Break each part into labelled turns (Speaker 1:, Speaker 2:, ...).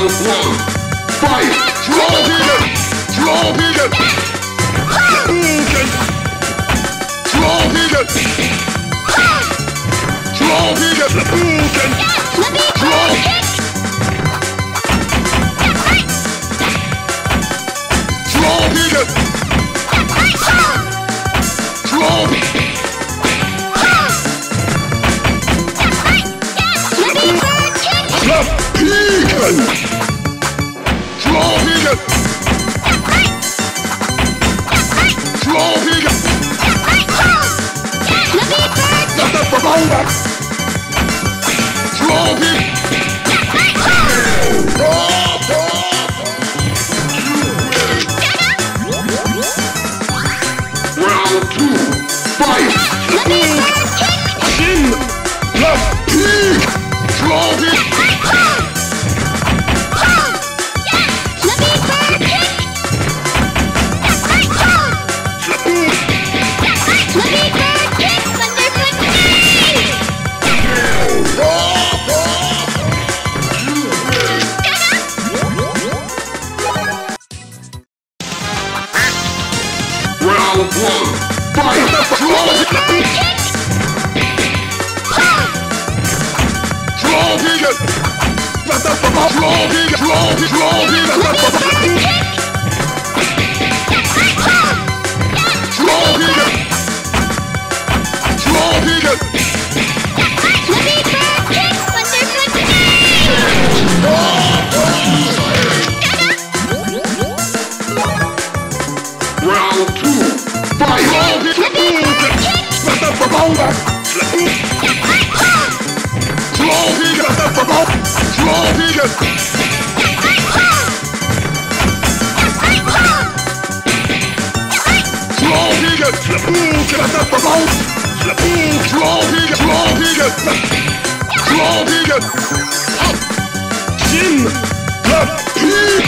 Speaker 1: Round one. Fight! Draw Vegan! Draw Vegan! Draw Vegan! Draw Vegan! Draw! Draw Vegan! Draw! Slap Vegan! Draw Vegan! Draw Vegan! Draw Vegan! Round two, fight! Shin! Left peak! Draw Vegan! Round one, fight! Draw Vegan! Draw Vegan! Draw Vegan! Draw Vegan! Draw Vegan! Round two, fight! Draw Vegan! Draw Vegan! Draw Vegan! Draw Vegan! Draw Vegan! Draw Vegan! Shin! Left peak!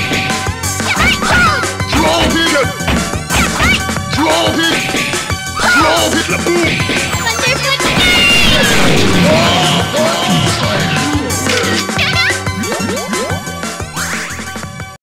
Speaker 1: Draw Vegan! Draw Vegan! Draw Vegan!